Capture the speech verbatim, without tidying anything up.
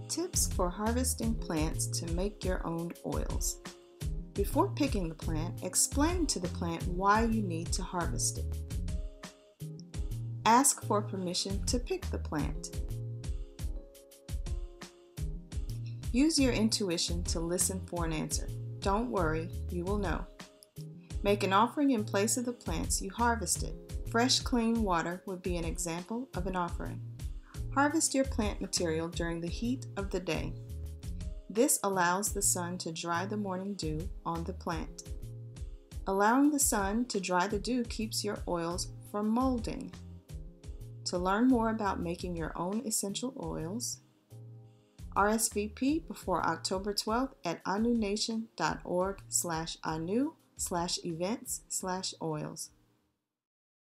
Tips for harvesting plants to make your own oils. Before picking the plant, explain to the plant why you need to harvest it. Ask for permission to pick the plant. Use your intuition to listen for an answer. Don't worry, you will know. Make an offering in place of the plants you harvested. Fresh, clean water would be an example of an offering. Harvest your plant material during the heat of the day. This allows the sun to dry the morning dew on the plant. Allowing the sun to dry the dew keeps your oils from molding. To learn more about making your own essential oils, R S V P before October twelfth at anunation dot org slash anu slash events slash oils.